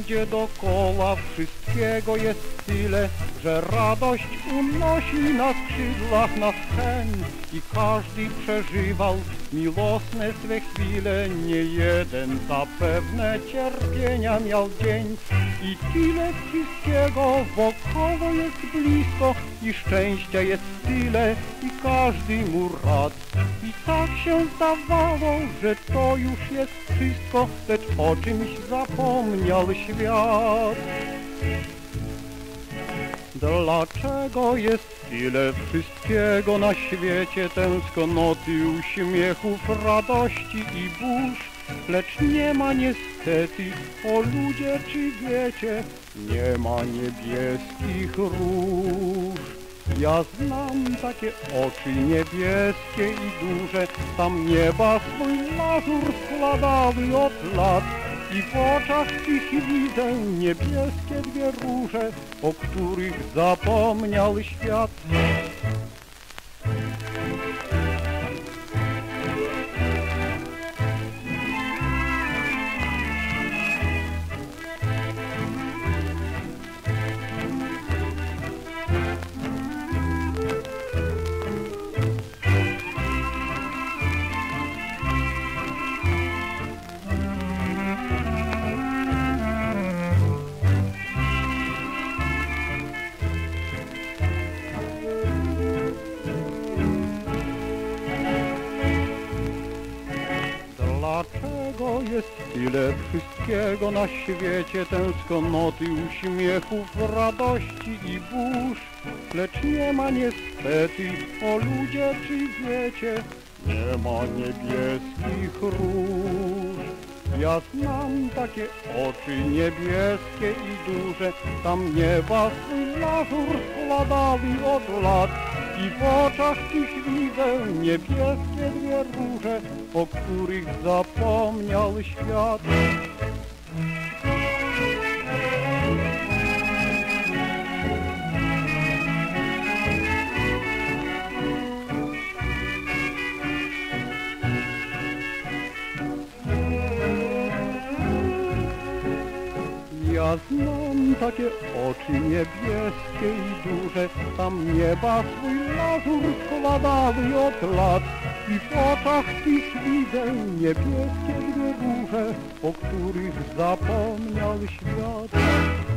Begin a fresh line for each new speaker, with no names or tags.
Wszędzie dokoła wszystkiego jest tyle, że radość unosi na skrzydłach nas hen. I każdy przeżywał milosne swe chwile, nie jeden zapewne cierpienia miał dzień. I tyle wszystkiego wokoło jest blisko, i szczęścia jest tyle, i każdy mu rad. I tak się zdawało, że to już jest wszystko, lecz o czymś zapomniał świat. Dlaczego jest tyle wszystkiego na świecie, tęsknoty, uśmiechów, radości i burz, lecz nie ma niestety, o ludzie, czy wiecie, nie ma niebieskich róż. Ja znam takie oczy niebieskie i duże, tam nieba swój lazur składały od lat. I w oczach ich widzę niebieskie dwie róże, o których zapomniał świat. Dlaczego jest tyle wszystkiego na świecie, tęsknoty, uśmiechów, radości i burz, lecz nie ma niestety, o ludzie, czy wiecie, nie ma niebieskich róż. Ja znam takie oczy niebieskie i duże, tam nieba swój lazur składały od lat. I w oczach ich widzę niebieskie dwie róże, o których zapomniał świat. Ja znam takie oczy niebieskie i duże, tam nieba swój lazur składały od lat. I w oczach tych widzę niebieskie dwie róże, o których zapomniał świat.